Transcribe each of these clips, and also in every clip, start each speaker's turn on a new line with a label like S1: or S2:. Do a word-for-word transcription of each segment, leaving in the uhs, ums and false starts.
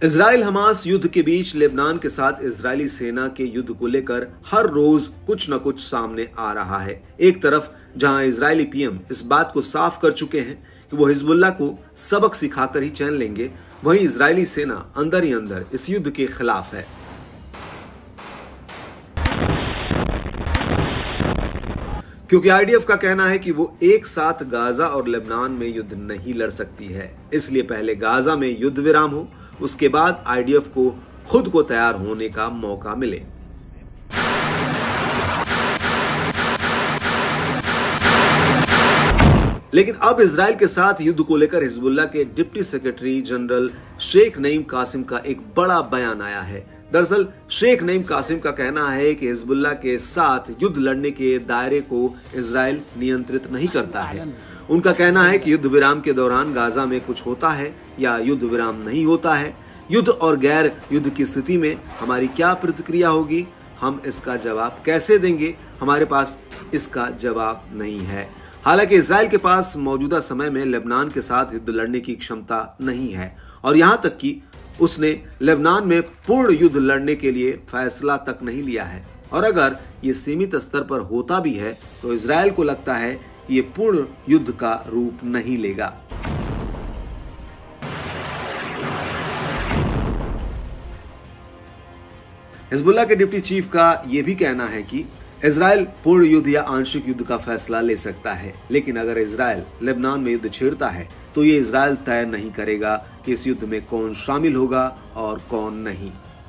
S1: Israel Hamas युद्ध के बीच Lebanon के साथ इजरायली सेना के युद्ध को लेकर हर रोज कुछ न कुछ सामने आ रहा है। एक तरफ जहां इजरायली पीएम इस बात को साफ कर चुके हैं कि वो हिजबुल्लाह को सबक सिखाकर ही चैन लेंगे, वहीं इजरायली सेना अंदर ही अंदर इस युद्ध के खिलाफ है। क्योंकि आईडीएफ का कहना है कि वो एक साथ गाजा और लेबनान में युद्ध नहीं लड़ सकती है, इसलिए पहले गाजा में युद्ध विराम हो, उसके बाद आईडीएफ को खुद को तैयार होने का मौका मिले। लेकिन अब इजराइल के साथ युद्ध को लेकर हिजबुल्लाह के deputy secretary general Sheikh Naim Qassem का एक बड़ा बयान आया है। दरअसल शेख नईम कासिम का कहना है कि हिजबुल्लाह के साथ युद्ध लड़ने के दायरे को इजराइल नियंत्रित नहीं करता है। उनका कहना है कि युद्ध विराम के दौरान गाजा में कुछ होता है या युद्ध विराम नहीं होता है। युद्ध और गैर युद्ध की स्थिति में हमारी क्या प्रतिक्रिया होगी, हम इसका जवाब कैसे देंगे, हमारे पास इसका जवाब नहीं है। हालांकि इजराइल के पास मौजूदा समय में लेबनान के साथ युद्ध लड़ने की क्षमता नहीं है और यहां तक कि उसने लेबनान में पूर्ण युद्ध लड़ने के लिए फैसला तक नहीं लिया है। और अगर ये सीमित स्तर पर होता भी है तो इजराइल को लगता है कि ये पूर्ण युद्ध का रूप नहीं लेगा। हिजबुल्लाह के डिप्टी चीफ का यह भी कहना है कि इजराइल पूर्ण युद्ध या आंशिक युद्ध का फैसला ले सकता है, लेकिन अगर इजराइल लेबनान में युद्ध छेड़ता है तो ये इजराइल तय नहीं करेगा कि इस युद्ध में कौन शामिल होगा और कौन नहीं।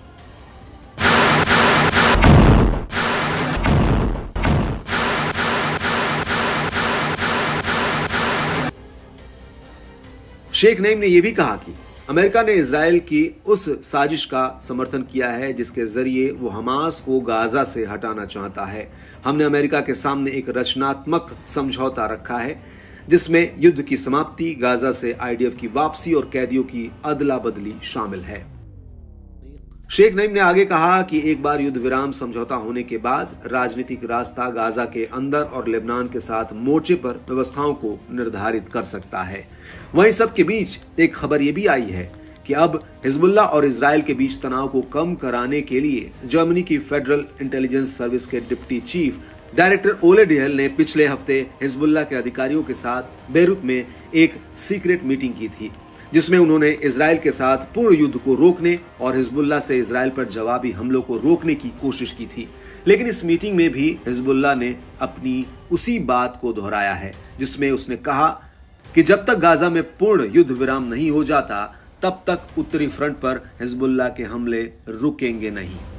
S1: शेख नईम ने यह भी कहा कि अमेरिका ने इजराइल की उस साजिश का समर्थन किया है जिसके जरिए वो हमास को गाजा से हटाना चाहता है। हमने अमेरिका के सामने एक रचनात्मक समझौता रखा है जिसमें युद्ध की समाप्ति, गाजा से आईडीएफ की वापसी और कैदियों की अदला बदली शामिल है। शेख नईम ने आगे कहा कि एक बार युद्ध विराम समझौता होने के बाद राजनीतिक रास्ता गाजा के अंदर और लेबनान के साथ मोर्चे पर व्यवस्थाओं को निर्धारित कर सकता है। वहीं सबके बीच एक खबर यह भी आई है कि अब हिजबुल्लाह और इजराइल के बीच तनाव को कम कराने के लिए जर्मनी की फेडरल इंटेलिजेंस सर्विस के deputy chief director Ole Diehl ने पिछले हफ्ते हिजबुल्लाह के अधिकारियों के साथ बेरूत में एक सीक्रेट मीटिंग की थी, जिसमें उन्होंने इजराइल के साथ पूर्ण युद्ध को रोकने और हिजबुल्लाह से इजराइल पर जवाबी हमलों को रोकने की कोशिश की थी। लेकिन इस मीटिंग में भी हिजबुल्लाह ने अपनी उसी बात को दोहराया है जिसमें उसने कहा कि जब तक गाजा में पूर्ण युद्ध विराम नहीं हो जाता तब तक उत्तरी फ्रंट पर हिजबुल्लाह के हमले रुकेंगे नहीं।